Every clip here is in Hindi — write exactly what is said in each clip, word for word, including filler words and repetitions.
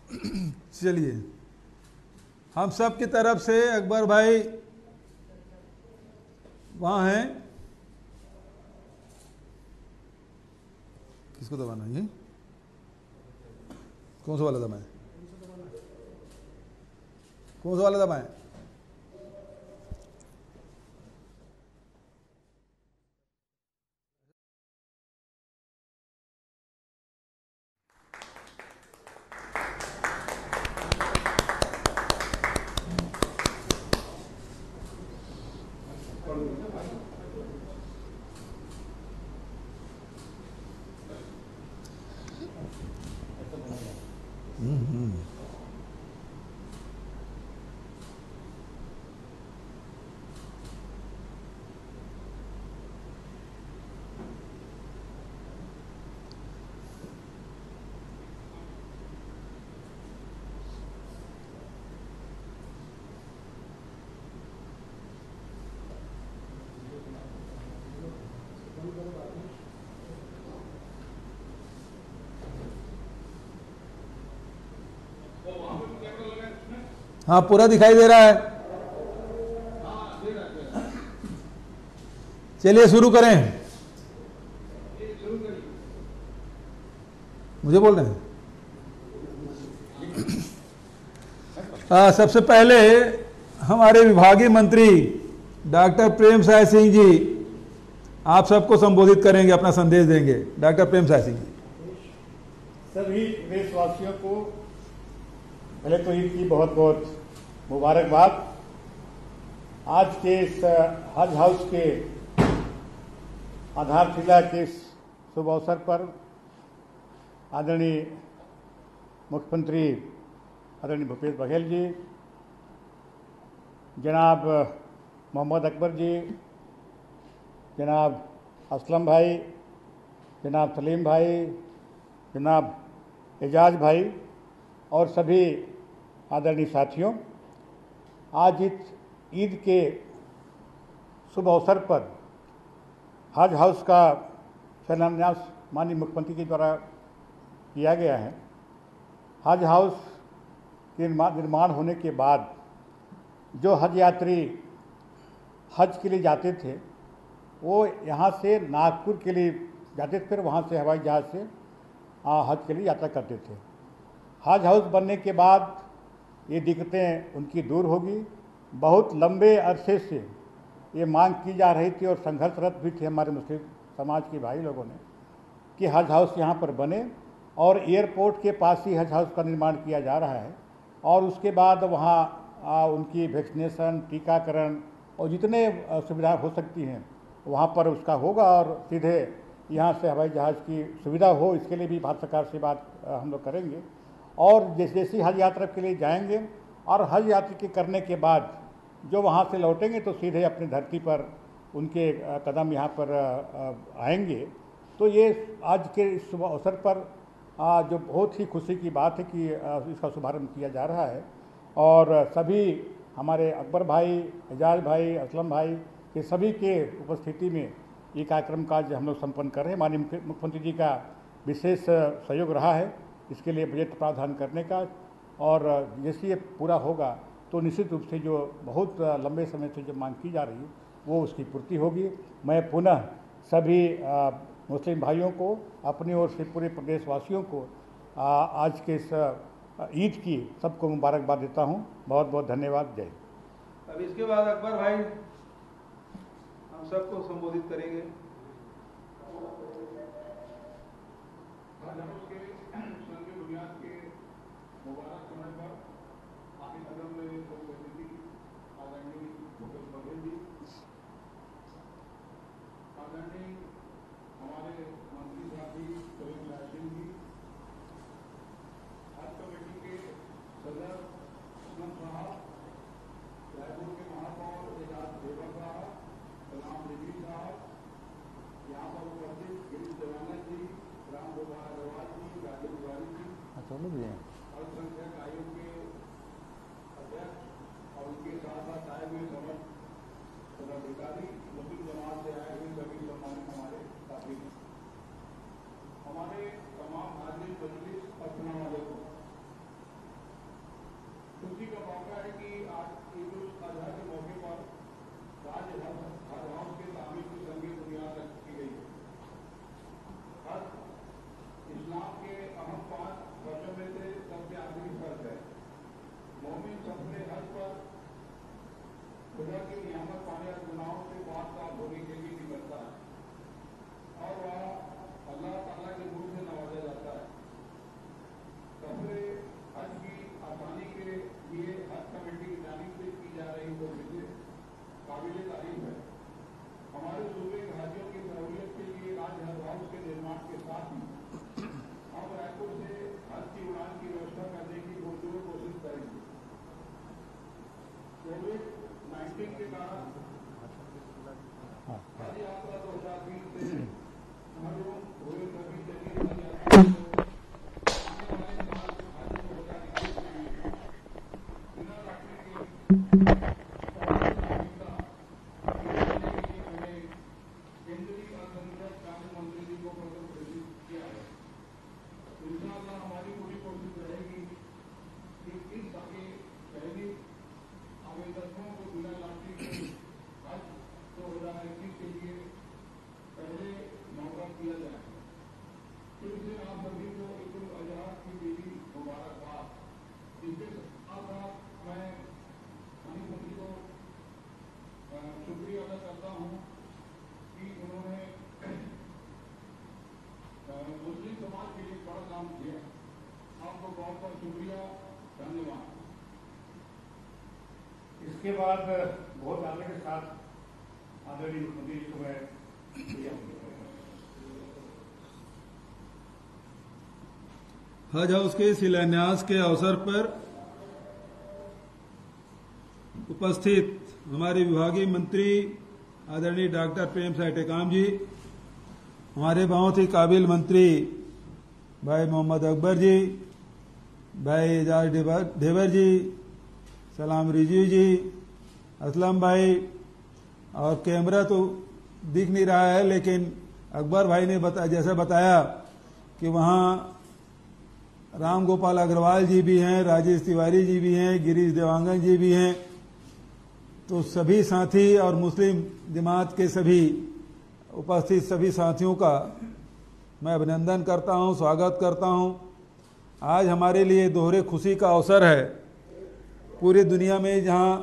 चलिए, हम सब की तरफ से अकबर भाई वहाँ हैं, किसको दबाना है? ये कौन सा वाला दबाएं? कौन सा वाला दबाएं? हाँ, पूरा दिखाई दे रहा है। चलिए शुरू करें। मुझे बोल रहे हैं? आ, सबसे पहले हमारे विभागीय मंत्री डॉक्टर प्रेम साय सिंह जी आप सबको संबोधित करेंगे, अपना संदेश देंगे। डॉक्टर प्रेम साय सिंह जी। सभी देशवासियों को पहले तो ईद की बहुत बहुत मुबारकबाद। आज के इस हज हाउस के आधारशिला के इस शुभ अवसर पर आदरणीय मुख्यमंत्री आदरणीय भूपेश बघेल जी, जनाब मोहम्मद अकबर जी, जनाब असलम भाई, जनाब सलीम भाई, जनाब एजाज भाई और सभी आदरणीय साथियों, आज इस ईद के शुभ अवसर पर हज हाउस का शिलान्यास माननीय मुख्यमंत्री जी द्वारा किया गया है। हज हाउस के निर्माण होने के बाद जो हज यात्री हज के लिए जाते थे वो यहाँ से नागपुर के लिए जाते थे, फिर वहाँ से हवाई जहाज़ से हज के लिए यात्रा करते थे। हज हाउस बनने के बाद ये दिक्कतें उनकी दूर होगी। बहुत लंबे अरसे से ये मांग की जा रही थी और संघर्षरत भी थे हमारे मुस्लिम समाज के भाई लोगों ने कि हज हाउस यहाँ पर बने, और एयरपोर्ट के पास ही हज हाउस का निर्माण किया जा रहा है। और उसके बाद वहाँ उनकी वैक्सीनेशन, टीकाकरण और जितने सुविधाएं हो सकती हैं वहाँ पर उसका होगा, और सीधे यहाँ से हवाई जहाज़ की सुविधा हो, इसके लिए भी भारत सरकार से बात हम लोग करेंगे। और जैसे जैसे हज यात्रा के लिए जाएंगे और हज यात्रा के करने के बाद जो वहाँ से लौटेंगे तो सीधे अपनी धरती पर उनके कदम यहाँ पर आएंगे। तो ये आज के इस अवसर पर जो बहुत ही खुशी की बात है कि इसका शुभारंभ किया जा रहा है, और सभी हमारे अकबर भाई, एजाज भाई, असलम भाई के सभी के उपस्थिति में ये कार्यक्रम का हम लोग संपन्न कर रहे हैं। माननीय मुख्यमंत्री जी का विशेष सहयोग रहा है इसके लिए बजट प्रावधान करने का, और जैसे ये पूरा होगा तो निश्चित रूप से जो बहुत लंबे समय से जो मांग की जा रही है वो उसकी पूर्ति होगी। मैं पुनः सभी आ, मुस्लिम भाइयों को अपनी ओर से पूरे प्रदेशवासियों को आ, आज के इस ईद की सबको मुबारकबाद देता हूँ। बहुत बहुत धन्यवाद। जय। अब इसके बाद अकबर भाई हम सबको संबोधित करेंगे। मुबारक समय पर आपके कदम में अतिथि आदरणीय भूपेश बघेल जी, आदरणीय हमारे मंत्री साथी प्रेम साय सिंह जी, हज कमेटी के सदर असलम साहब, रायपुर के महापौर एजाज देवर साहब, सलाम रिजी साहब, यहाँ पर उपस्थित गिरीश देवानंद जी, राम गोपाल अग्रवाल जी, राजेश तिवारी जी, अल्पसंख्यक आयोग के अध्यक्ष और उनके साथ साथ आए हुए समस्त पदाधिकारी, मुस्लिम जमात से आए हुए सभी सम्मानित हमारे साथी, हमारे तमाम हाजिर मजलिस और सुनने वाले को अल्पसंख्यक कार्य मंत्री जी को पत्र प्रेषित किया है। इंशाअल्लाह हमारी पूरी कोशिश रहेगी कि इस आगे पहली आवेदकों को बिना लाठी के आज दो हजार इक्कीस के लिए पहले मौका किया जाए। फिर से आप सभी को ईद उल अजहा की देवी मुबारकबाद। इसके साथ साथ मैं माननीय मंत्री को शुक्रिया अदा करता हूँ कि उन्होंने मुस्लिम समाज के लिए बड़ा काम किया। आपको बहुत बहुत शुक्रिया, धन्यवाद। इसके बाद बहुत आगे के साथ आदरणीय मुख्यमंत्री जी को मैं हज हाउस के शिलान्यास के अवसर पर उपस्थित हमारे विभागीय मंत्री आदरणीय डॉक्टर प्रेम साय टेकाम जी, हमारे बहुत ही काबिल मंत्री भाई मोहम्मद अकबर जी, भाई एजाज ढेबर जी, सलाम रिजवी जी, असलम भाई, और कैमरा तो दिख नहीं रहा है लेकिन अकबर भाई ने बता जैसा बताया कि वहाँ राम गोपाल अग्रवाल जी भी हैं, राजेश तिवारी जी भी हैं, गिरीश देवांगन जी भी हैं। तो सभी साथी और मुस्लिम जमात के सभी उपस्थित सभी साथियों का मैं अभिनंदन करता हूं, स्वागत करता हूं। आज हमारे लिए दोहरे खुशी का अवसर है। पूरी दुनिया में जहां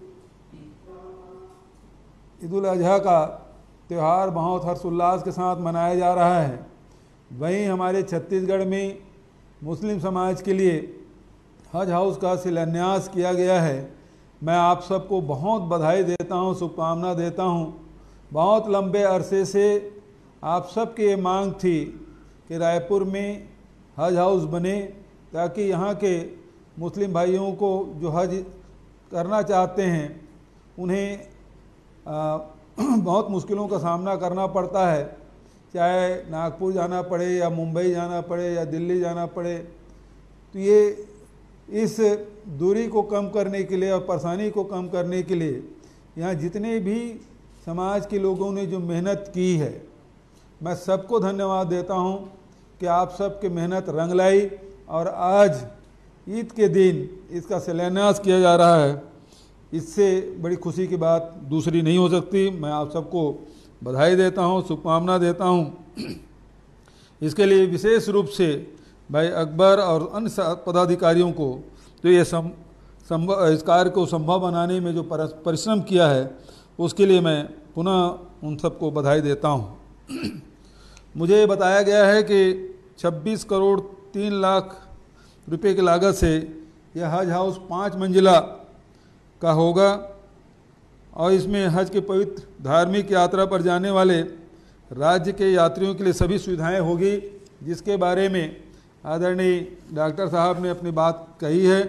ईद उल अजहा का त्यौहार बहुत हर्षोल्लास के साथ मनाया जा रहा है, वहीं हमारे छत्तीसगढ़ में मुस्लिम समाज के लिए हज हाउस का शिलान्यास किया गया है। मैं आप सबको बहुत बधाई देता हूं, शुभकामना देता हूं। बहुत लंबे अरसे से आप सबकी ये मांग थी कि रायपुर में हज हाउस बने ताकि यहाँ के मुस्लिम भाइयों को जो हज करना चाहते हैं उन्हें आ, बहुत मुश्किलों का सामना करना पड़ता है, चाहे नागपुर जाना पड़े या मुंबई जाना पड़े या दिल्ली जाना पड़े। तो ये इस दूरी को कम करने के लिए और परेशानी को कम करने के लिए यहाँ जितने भी समाज के लोगों ने जो मेहनत की है, मैं सबको धन्यवाद देता हूँ कि आप सबके मेहनत रंग लाई और आज ईद के दिन इसका शिलान्यास किया जा रहा है। इससे बड़ी खुशी की बात दूसरी नहीं हो सकती। मैं आप सबको बधाई देता हूँ, शुभकामना देता हूँ। इसके लिए विशेष रूप से भाई अकबर और अन्य पदाधिकारियों को तो ये सम संभव इस कार्य को संभव बनाने में जो परिश्रम किया है उसके लिए मैं पुनः उन सबको बधाई देता हूँ। मुझे बताया गया है कि छब्बीस करोड़ तीन लाख रुपए की लागत से यह हज हाउस पाँच मंजिला का होगा और इसमें हज के पवित्र धार्मिक यात्रा पर जाने वाले राज्य के यात्रियों के लिए सभी सुविधाएं होगी, जिसके बारे में आदरणीय डॉक्टर साहब ने अपनी बात कही है।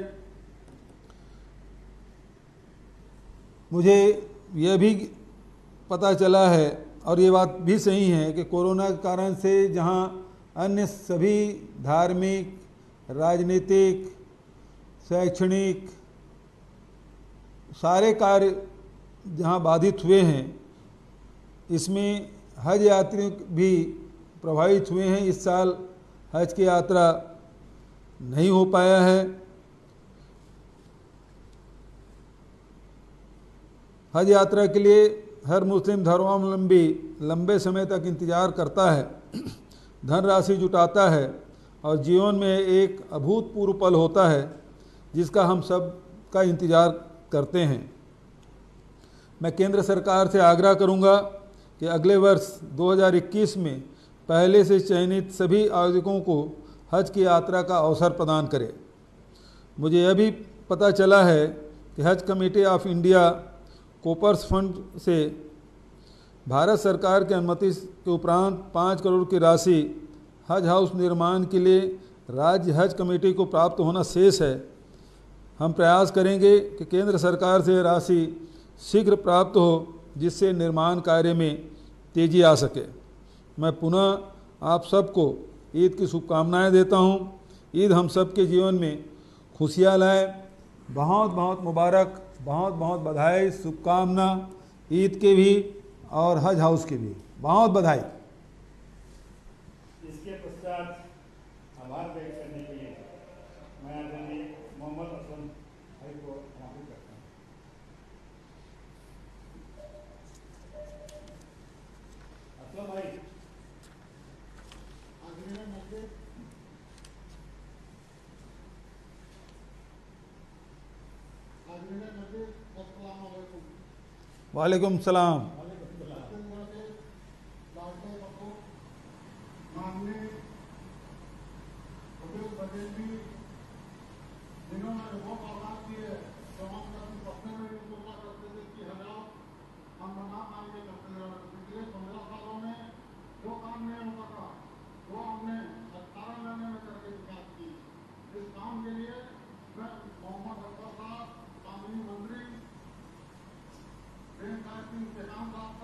मुझे यह भी पता चला है और ये बात भी सही है कि कोरोना के कारण से जहां अन्य सभी धार्मिक, राजनीतिक, शैक्षणिक सारे कार्य जहां बाधित हुए हैं, इसमें हज यात्री भी प्रभावित हुए हैं। इस साल हज की यात्रा नहीं हो पाया है। हज यात्रा के लिए हर मुस्लिम धर्मावलंबी लंबे समय तक इंतज़ार करता है, धनराशि जुटाता है और जीवन में एक अभूतपूर्व पल होता है जिसका हम सब का इंतज़ार करते हैं। मैं केंद्र सरकार से आग्रह करूंगा कि अगले वर्ष दो हज़ार इक्कीस में पहले से चयनित सभी आयोजकों को हज की यात्रा का अवसर प्रदान करें। मुझे यह भी पता चला है कि Haj committee of India corpus fund से भारत सरकार की अनुमति के उपरांत पाँच करोड़ की राशि हज हाउस निर्माण के लिए राज्य हज कमेटी को प्राप्त होना शेष है। हम प्रयास करेंगे कि केंद्र सरकार से राशि शीघ्र प्राप्त हो, जिससे निर्माण कार्य में तेजी आ सके। मैं पुनः आप सबको ईद की शुभकामनाएं देता हूं। ईद हम सबके जीवन में खुशियां लाए। बहुत बहुत मुबारक, बहुत बहुत बधाई, शुभकामना ईद के भी और हज हाउस की भी बहुत बधाई। इसके पश्चात आभार व्यक्त करने के लिए मैं आदरणीय मोहम्मद असलम भाई को आमंत्रित करता हूँ। असलम भाई। वालेकुम सलाम। जिन्होंने बहुत आवाज की है समाज का सपने में भी सोचा करते थे कि हजार हम बना पाएंगे पिछले पंद्रह सालों में जो काम नहीं होता था वो हमने अठारह महीने में करके विकास की। इस काम के लिए मैं मोहम्मद अख्तर साहब कानूनी मंत्री प्रेम साहब सिंह साहब